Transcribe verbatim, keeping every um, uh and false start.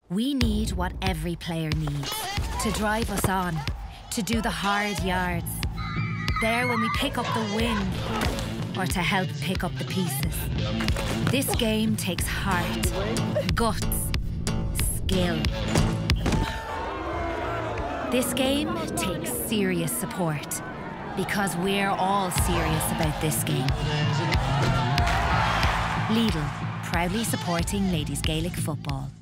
We need what every player needs, to drive us on, to do the hard yards. There when we pick up the win, or to help pick up the pieces. This game takes heart, guts, skill. This game takes serious support, because we're all serious about this game. Lidl, proudly supporting ladies Gaelic football.